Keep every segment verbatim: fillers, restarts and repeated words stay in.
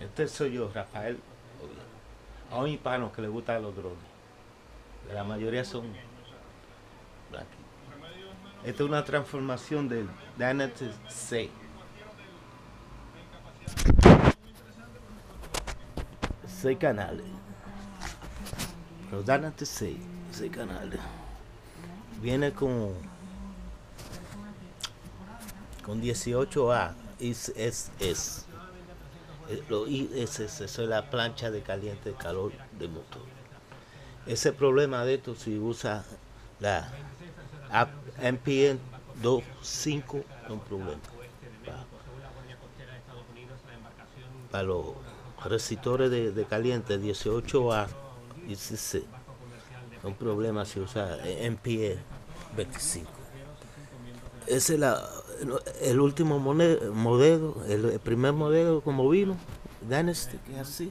Este soy yo, Rafael. A un hispano que le gustan los drones. La mayoría son blancos. Esta es una transformación del Dynamic seis. Seis canales. Los Dynamic seis. Seis canales. Viene con con dieciocho A. Es, es, es. Lo I S S, eso es la plancha de caliente de calor del motor. Ese problema de esto, si usa la app N P N dos punto cinco, es un problema. Para, para los resistores de, de caliente dieciocho A y C C, es un problema si usa N P N veinticinco. Ese es la, el último modelo, el, el primer modelo como vino, Dynasty, que es así.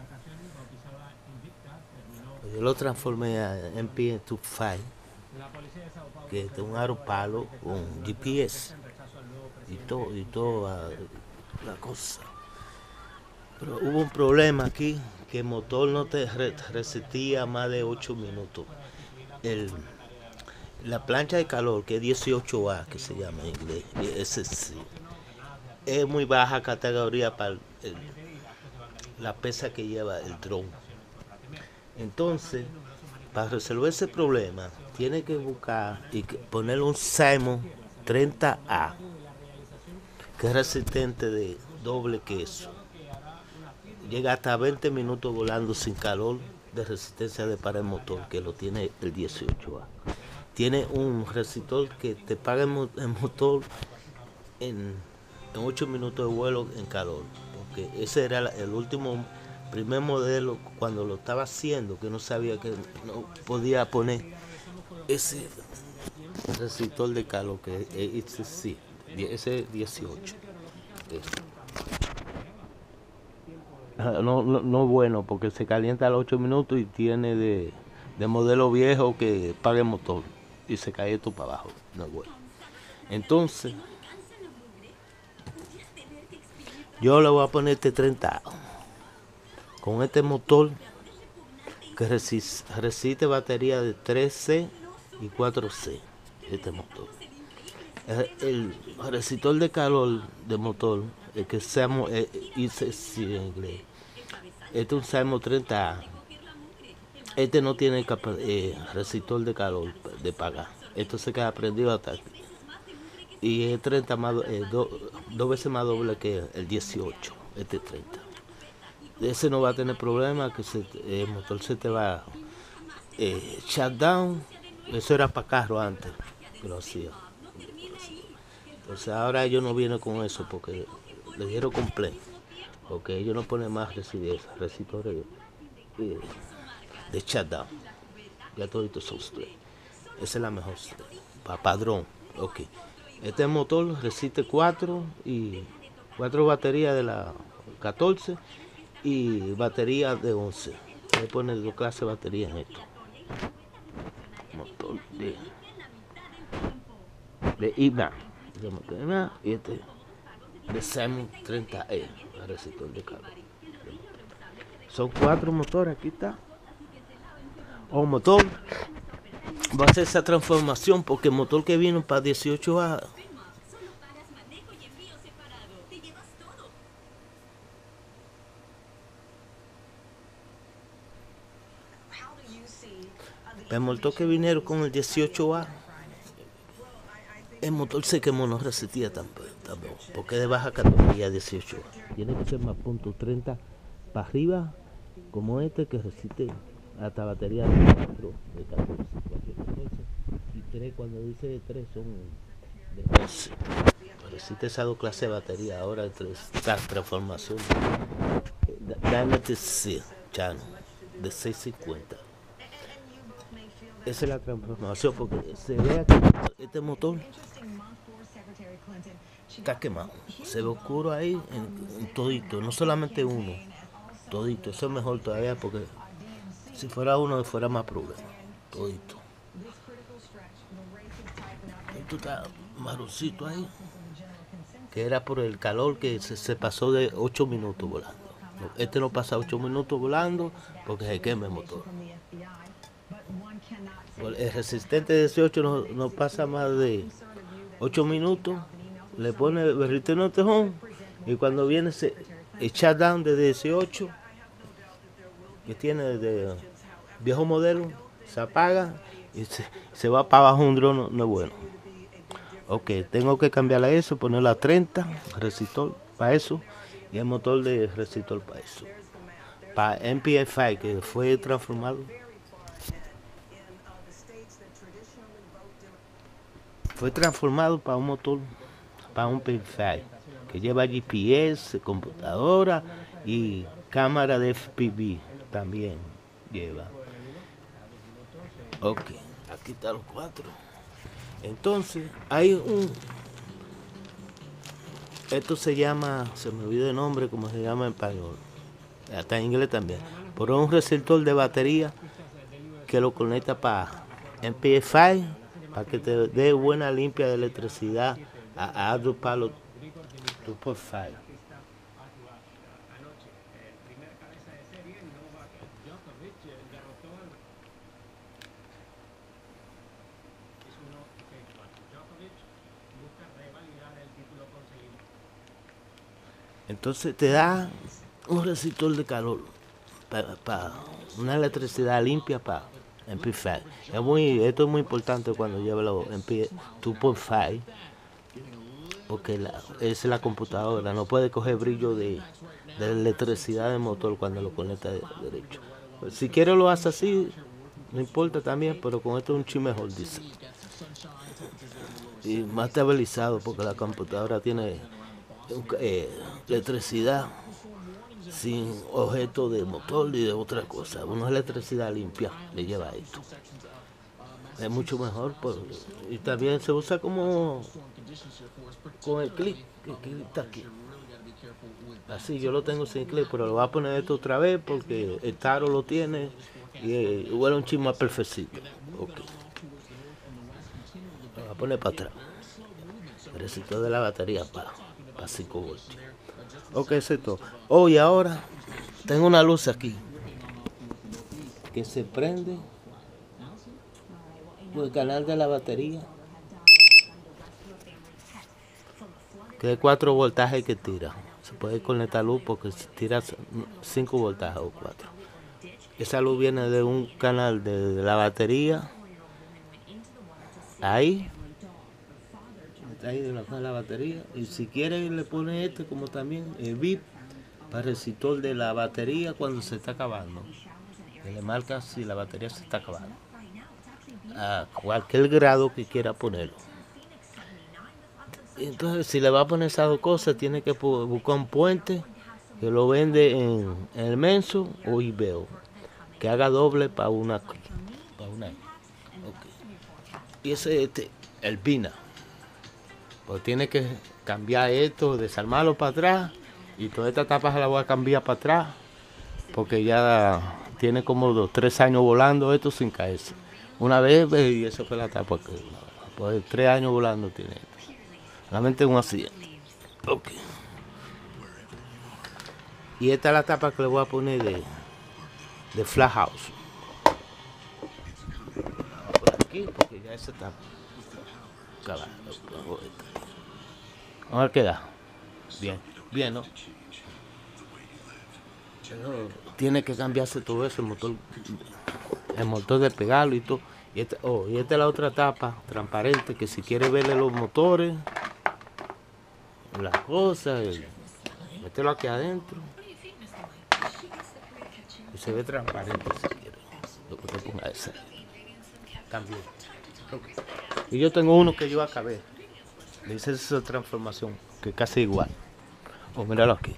Yo lo transformé a N P N dos punto cinco, que es un aro palo con G P S y todo, y toda la cosa. Pero hubo un problema aquí, que el motor no te re resistía más de ocho minutos. El, la plancha de calor, que es dieciocho A, que se llama en inglés, ese sí, es muy baja categoría para el, el, la pesa que lleva el dron. Entonces, para resolver ese problema, tiene que buscar y ponerle un Simon treinta A, que es resistente de doble queso. Llega hasta veinte minutos volando sin calor, de resistencia de para el motor, que lo tiene el dieciocho A. Tiene un resistor que te paga el, el motor en, en ocho minutos de vuelo en calor, porque ese era el último primer modelo cuando lo estaba haciendo, que no sabía que no podía poner ese resistor de calor, que es ese, ese dieciocho. No, no, no bueno, porque se calienta a los ocho minutos y tiene de, de modelo viejo que paga el motor y se cae esto para abajo. No es bueno. Entonces, yo le voy a poner este treinta con este motor que resiste, resiste batería de tres C y cuatro C. Este motor. El, el resistor de calor del motor, el que se llama I C C en inglés. Este es un Simon treinta A. Este no tiene eh, resistor de calor de pagar. Esto se queda prendido hasta aquí. Y es treinta más, eh, do, dos veces más doble que el dieciocho. Este treinta. Ese no va a tener problema, que se, eh, el motor se te va eh, shut down. Eso era para carro antes, que lo hacía. Entonces ahora ellos no vienen con eso porque le dieron completo. Porque ellos no ponen más resistores eh, de shutdown. Ya toditos son straight. Esa es la mejor straight. Para padrón. Ok. Este motor resiste cuatro y cuatro baterías de la catorce y batería de once. Se pone dos clases de baterías en esto. Motor de de I M A y este de Simon treinta E, el resistor de calor. Son cuatro motores, aquí está. O motor va a hacer esa transformación porque el motor que vino para dieciocho A el motor que vinieron con el dieciocho A, el motor se quemó, no resistía tampoco, tampoco porque es de baja categoría dieciocho A. Tiene que ser más punto treinta para arriba, como este que resiste hasta batería de cuatro, de catorce, catorce y tres, cuando dice tres son de once. Resiste esas dos clases de batería. Ahora entre esta transformación Dynamic seis Channel de seiscientos cincuenta. Esa es la transformación, porque se ve aquí, este motor está quemado, se ve oscuro ahí en, en todito, no solamente uno, todito. Eso es mejor todavía, porque si fuera uno fuera más problema, todito. Esto está marroncito ahí, que era por el calor que se, se pasó de ocho minutos volando. Este no pasa ocho minutos volando porque se quema el motor. El resistente dieciocho no, no pasa más de ocho minutos, le pone el return on the home y cuando viene ese, el shutdown de dieciocho que tiene de viejo modelo, se apaga y se, se va para abajo un dron, no, no es bueno. Ok, tengo que cambiarle a eso, ponerle a treinta, resistor para eso, y el motor de resistor para eso. Para M P F cinco, que fue transformado. Fue transformado para un motor, para un P F cinco, que lleva G P S, computadora y cámara de F P V también lleva. Ok, aquí están los cuatro. Entonces, hay un... Esto se llama, se me olvidó el nombre, como se llama en español. Hasta en inglés también. Pero es un receptor de batería que lo conecta para M P F cinco, para que te dé buena limpia de electricidad a Audio Pilot dos por cinco. Entonces te da un resistor de calor para, para una electricidad limpia para M P cinco. Es muy, esto es muy importante cuando lleva los M P dos por cinco, porque la, es la computadora, no puede coger brillo de, de la electricidad del motor cuando lo conecta de, derecho. Pues si quiere lo hace así, no importa también, pero con esto es un chin mejor, dice. Y más estabilizado, porque la computadora tiene eh, electricidad sin objeto de motor ni de otra cosa. Una electricidad limpia le lleva a esto. Es mucho mejor. Por, y también se usa como con el clic. El clic está aquí. Así yo lo tengo sin clic, pero lo voy a poner esto otra vez porque el Taro lo tiene y eh, huele un chisme más perfecito. Okay. Lo voy a poner para atrás. El resistor de la batería para, para cinco voltios. Ok, eso es todo. Oh, y ahora tengo una luz aquí que se prende por el canal de la batería, que es cuatro voltajes que tira. Se puede conectar luz porque tira cinco voltajes o cuatro. Esa luz viene de un canal de, de la batería. Ahí. Ahí de la, de la batería. Y si quiere le pone este como también el V I P para el resistor de la batería cuando se está acabando. Que le marca si la batería se está acabando. A cualquier grado que quiera ponerlo. Entonces, si le va a poner esas dos cosas, tiene que buscar un puente que lo vende en, en el Menso o eBay, que haga doble para una. Para una. Okay. Y ese es este, el Vina. Pues tiene que cambiar esto, desarmarlo para atrás, y toda esta tapa se la voy a cambiar para atrás, porque ya tiene como dos, tres años volando esto sin caerse. Una vez, y eso fue la tapa que, pues tres años volando tiene esto. Realmente un accidente. Ok. Y esta es la tapa que le voy a poner de, de Flat House. Por aquí, porque ya esa tapa. Vamos a ver qué da. Bien, bien, ¿no? Pero tiene que cambiarse todo eso, el motor, el motor de pegarlo y todo. Y esta, oh, y esta es la otra tapa transparente que si quiere verle los motores, las cosas, el, meterlo aquí adentro y se ve transparente si quiere. Lo que te ponga esa también. Okay. Y yo tengo uno que yo acabé. Le hice esa transformación que es casi igual. Oh, míralo aquí.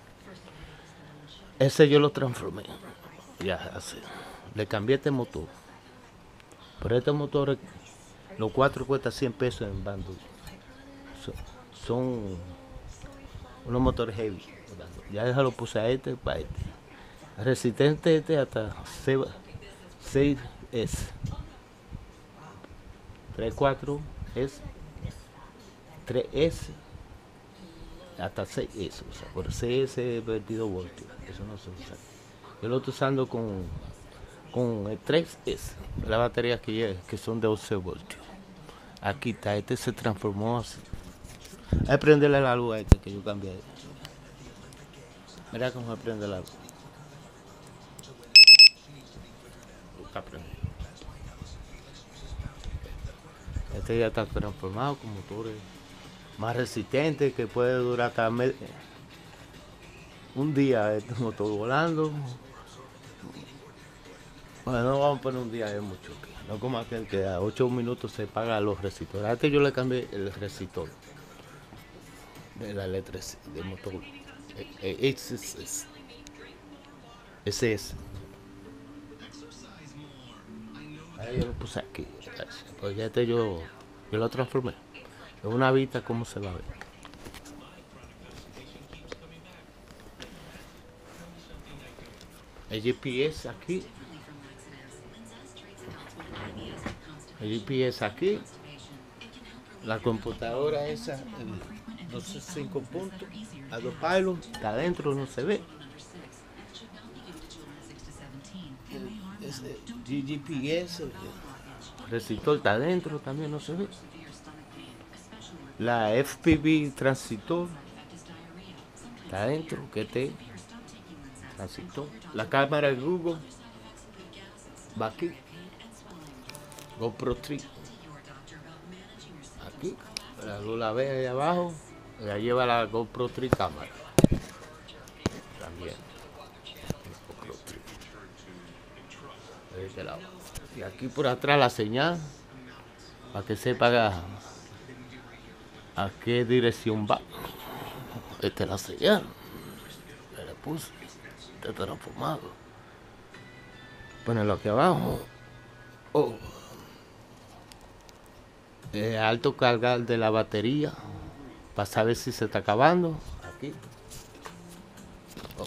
Ese yo lo transformé. Ya así. Le cambié este motor. Pero este motor, los cuatro cuesta cien pesos en bando. Son, son unos motores heavy. Ya lo puse a este para este. Resistente este hasta seis S. tres cuatro S. tres S. Hasta seis S. O sea, por seis S veintidós voltios. eso no se usa. Yo lo estoy usando con, con el tres S, la batería que, que son de once voltios. Aquí está, este se transformó así. Hay que prenderle la luz a este que yo cambié. Mira cómo se prende la luz. Está prendido. Este ya está transformado con motores más resistentes que puede durar hasta me- un día este motor volando. Bueno, no vamos a poner un día, es mucho. No como aquel que a ocho minutos se paga los resistores. A este yo le cambié el resistor de la letra del motor. Ese es. Ese es. Ahí yo lo puse aquí. Pues ya este yo, yo lo transformé. Es una vista cómo se va a ver. El G P S aquí. El G P S aquí. La computadora esa, el doce cinco puntos, Autopilot, está adentro, no se ve. Ese G P S, el resistor está adentro, también no se ve. La F P V transitor está adentro, que te transistor. La cámara de Google va aquí. GoPro tres. Aquí, la luz la ve ahí abajo, la lleva la GoPro tres cámara. También. GoPro tres. De este lado. Y aquí por atrás la señal, para que sepa a, a qué dirección va. Esta es la señal. Ya le puse. Está transformado. Ponelo aquí abajo. Oh. Eh, alto cargar de la batería para saber si se está acabando. Aquí. Oh,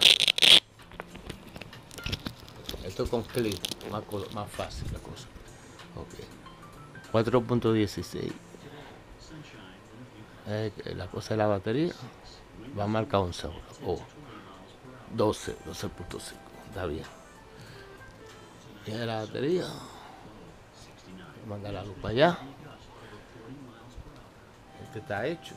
esto con clic, más, más fácil la cosa. Okay. cuatro punto dieciséis. Eh, la cosa de la batería va a marcar once horas. Oh, doce, doce punto cinco. Está bien. Y la batería. Manda la luz para allá. Este está hecho.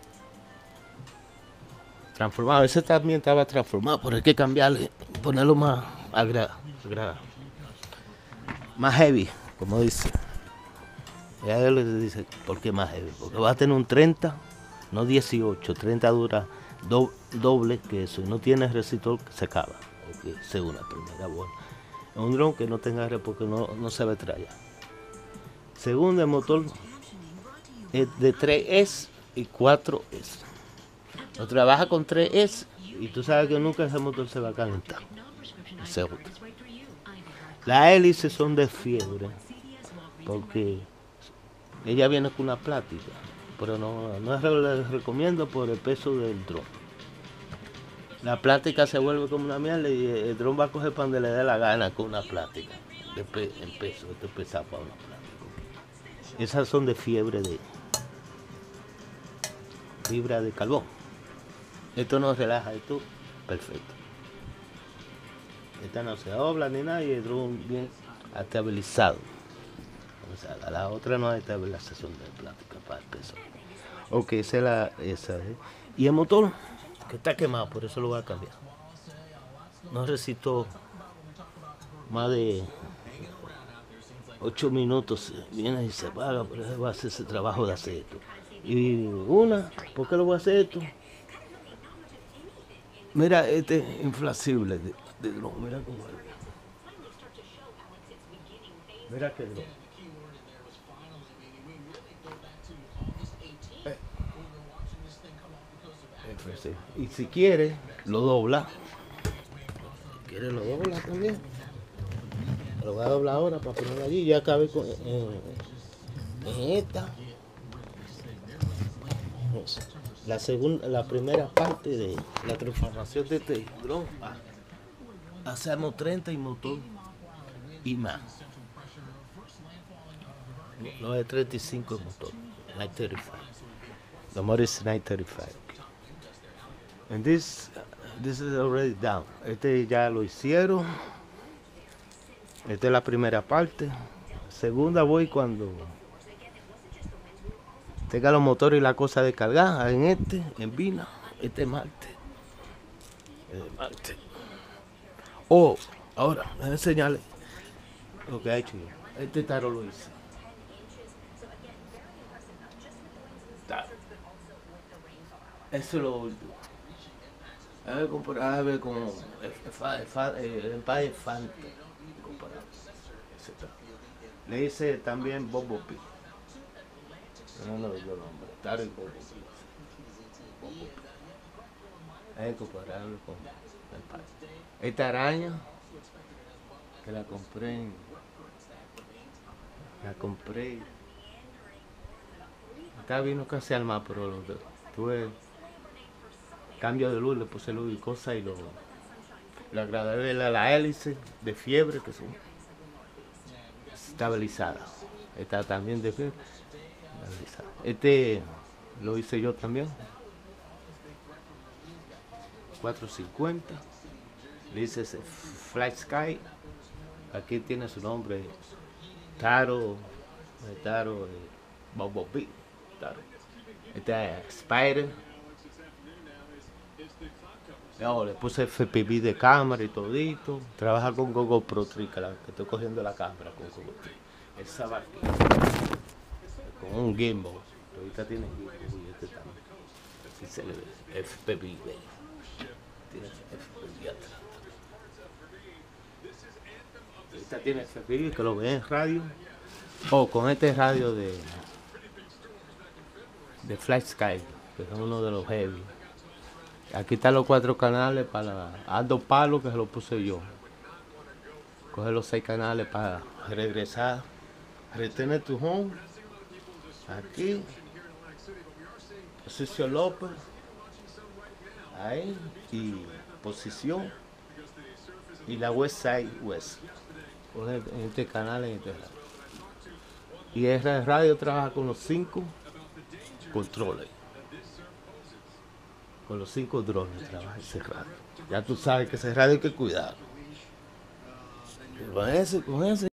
Transformado. Ese también estaba transformado, pero hay que cambiarle, ponerlo más agrada, agrada. Más heavy, como dice. Y a él le dice, ¿por qué más heavy? Porque va a tener un treinta, no dieciocho. treinta dura do, doble que eso. Y no tiene resistor que se acaba. Okay, según la primera, bueno. Es un dron que no tenga red porque no, no se metralla. Segundo, el motor es de tres S y cuatro S. Lo trabaja con tres S y tú sabes que nunca ese motor se va a calentar. Segundo. Las hélices son de fiebre porque ella viene con una plática, pero no, no les recomiendo por el peso del dron. La plática se vuelve como una mierda y el dron va a coger para donde le dé la gana con una plática. De pe, el peso, esto es pesado para una plática. Esas son de fiebre de fibra de carbón. Esto no relaja, esto perfecto. Esta no se dobla ni nada y el dron bien estabilizado. O sea, la, la otra no hay estabilización de plática para el peso. Ok, esa es la esa. ¿eh? Y el motor que está quemado, por eso lo voy a cambiar. No resisto más de ocho minutos, viene y se apaga, pero él va a hacer ese trabajo de hacer esto. Y una, ¿por qué lo voy a hacer esto? Mira este inflexible de, de dron, mira cómo es. Mira que dron. Eh. Y si quiere, lo dobla. Si quiere, lo dobla también. Lo voy a doblar ahora para ponerlo allí. Ya acabé con en, en esta. La segunda, la primera parte de la transformación de este dron a hacernos treinta y motor y más. No es treinta y cinco el motor. nine thirty-five. The motor is nine thirty-five. And this This is already down. Este ya lo hicieron. Esta es la primera parte. Segunda voy cuando tenga los motores y la cosa de cargar. En este, en Vina. Este es Marte. Este es Marte. Oh, ahora, déjame enseñarle lo que ha hecho yo. Este taro lo hice. Taro. Eso es lo último. A ver, comparar, a ver con el Empire Fanta. Le hice también Bobo P. No, no, yo nombre. Taro y Bobo P. Bobo P. Hay que compararlo con Empire. Esta araña que la compré en, la compré estaba vino casi al más, pero lo tuve cambio de luz, le puse luz y cosas y lo, lo agradable la, la hélice de fiebre que son estabilizadas. Esta también de fiebre estabilizada. Este lo hice yo también. cuatrocientos cincuenta. Le hice ese Fly Sky. Aquí tiene su nombre. Taro. Taro. Bobo B. Taro. Este es Spider. No, le puse F P V de cámara y todito. Trabaja con Google Pro tres, que, que estoy cogiendo la cámara con Google tres. Esa va aquí. Con un gimbal. Ahorita tiene gimbal y este también. Así se le ve. F P V. Tiene F P V atrás. Esta tiene F P V que lo ve en radio. O oh, con este radio de de Fly Sky, que es uno de los heavy. Aquí están los cuatro canales para Aldo Palo, que se lo puse yo. Coge los seis canales para regresar. Retener tu home. Aquí. Posición López. Ahí. Y posición. Y la West Side West. Coge en este canal, en este radio. Y el radio trabaja con los cinco controles. Con los cinco drones trabaja ese radio. Ya tú sabes que ese radio hay que cuidarlo. Con ese, con ese.